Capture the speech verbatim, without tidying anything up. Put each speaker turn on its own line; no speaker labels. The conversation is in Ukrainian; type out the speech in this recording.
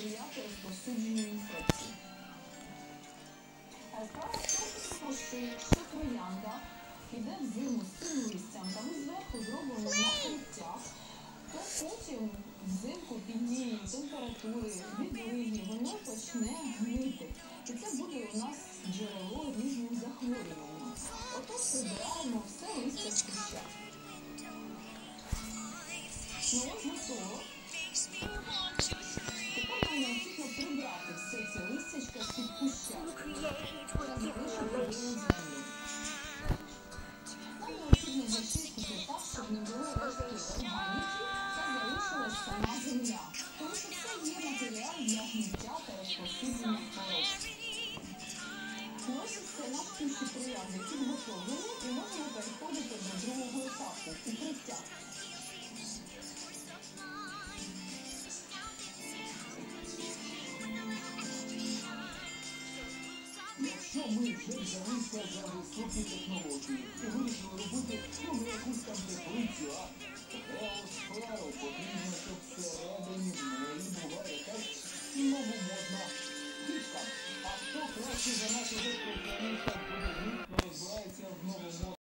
сприяти розповсюдженню інфекцій. Справа в тому, що якщо троянда піде в зиму з цим листям, там зверху зроблено накриття, то потім взимку під дією температури, відлиги, воно почне гнити. І це буде у нас джерело різних захворювань. Отож прибираємо все листя з куща. Ну ось готово. Тепер нам необхідно прибрати все це листячко з-під куща та залишити його у землю. Нам необхідно зачистити так, щоб не було рештки органіки та залишилась сама земля, тому що це є матеріал для гниття та розповсюдження хвороб. Ну ось і все, наш кущі троянди підготовлені і можемо переходити до другого етапу – укриття.
Якщо ми вже взялися за високі технології і вирішили робити ну, якусь там теплицю, а геосферу потрібно, щоб всередині в неї була якась новомодна фішка. А хто краще за нашого спеціаліста в будівництві розбирається в новомодній